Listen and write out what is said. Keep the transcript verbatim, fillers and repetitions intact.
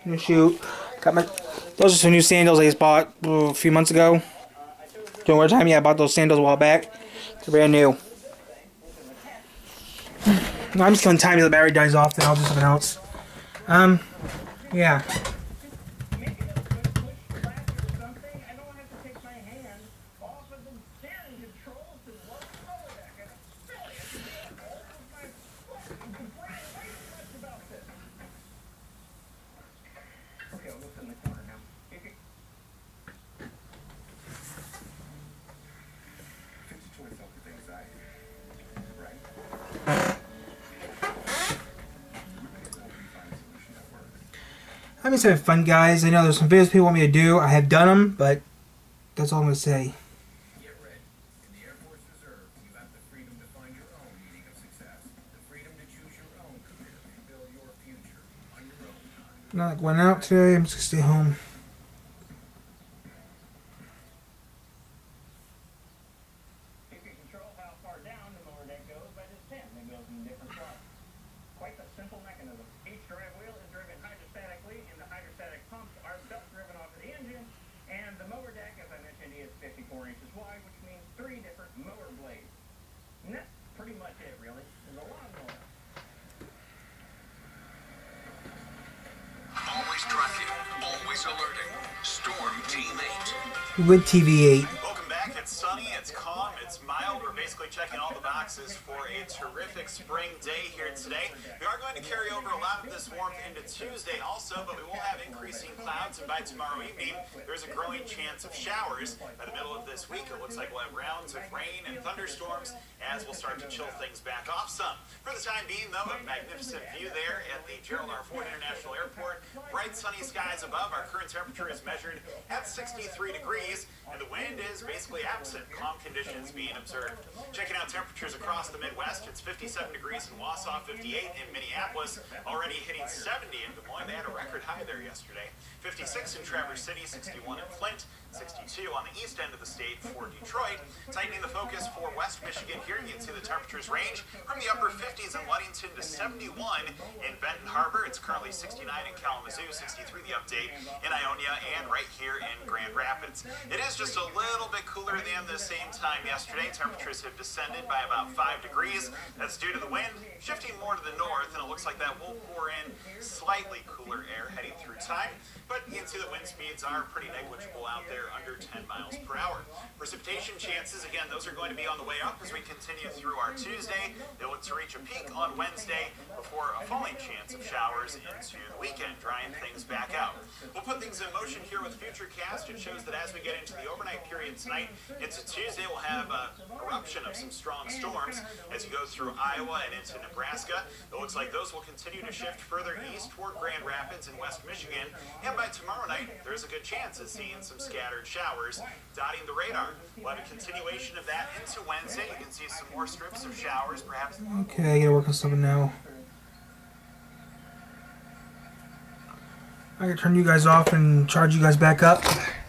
New shoe. Got my. Those are some new sandals I just bought uh, a few months ago. During winter time, yeah, I bought those sandals a while back. They're brand new. No, I'm just killing time till the battery dies off, then I'll do something else. Um, yeah. I'm just having fun, guys. I know there's some videos people want me to do. I have done them, but that's all I'm going to say. Get ready. In the Air Force Reserve, you have the freedom to find your own meaning of success. The freedom to choose your own career and build your future on your own time. Not going out today. I'm just going to stay home. You can control how far down the mower deck goes by this pin that goes in different slots. Quite a simple mechanism. Each drive wheel is driven hydrostatically, and the hydrostatic pumps are belt-driven off of the engine. And the mower deck, as I mentioned, is fifty-four inches wide, which means three different mower blades. And that's pretty much it, really. There's a lawnmower. Always tracking, always alerting. Storm Team eight. With T V eight. Welcome back. It's sunny, it's calm, it's mild. We're basically checking all the boxes for a terrific spring day here today. We are going to carry over a lot of this warmth into Tuesday also, but we will have increasing clouds, and by tomorrow evening, there's a growing chance of showers. By the middle of this week, it looks like we'll have rounds of rain and thunderstorms as we'll start to chill things back off some. For the time being, though, a magnificent view there at the Gerald R. Ford International Airport. Bright sunny skies above. Our current temperature is measured at sixty-three degrees, and the wind is basically absent. Calm conditions being observed. Checking out temperatures across the Midwest, it's fifty-seven degrees in Wausau, fifty-eight in Minneapolis, already hitting seventy in Des Moines. They had a record high there yesterday. fifty-six in Traverse City, sixty-one in Flint, sixty-two on the east end of the state for Detroit. Tightening the focus for West Michigan here, you can see the temperatures range from the upper fifties in Ludington to seventy-one in Benton Harbor. It's currently sixty-nine in Kalamazoo, sixty-three the update in Ionia, and right here in Grand Rapids. It is just a little bit cooler than the same time yesterday. Temperatures have descended by about five degrees. That's due to the wind shifting more to the north, and it looks like that will pour in slightly cooler air heading through time. But you can see the wind speeds are pretty negligible out there, under ten miles per hour. Precipitation chances, again, those are going to be on the way up as we continue through our Tuesday. They look to reach a peak on Wednesday before a falling chance of showers into the weekend, drying things back out. We'll put things in motion here with Futurecast. It shows that as we get into the overnight period tonight into Tuesday, we'll have a eruption of some strong storms as you go through Iowa and into Nebraska. It looks like those will continue to shift further east toward Grand Rapids and West Michigan. And by tomorrow night, there's a good chance of seeing some scattered showers dotting the radar. We'll have a continuation of that into Wednesday. You can see some more strips of showers, perhaps. Okay, I gotta work on something now. I gotta turn you guys off and charge you guys back up.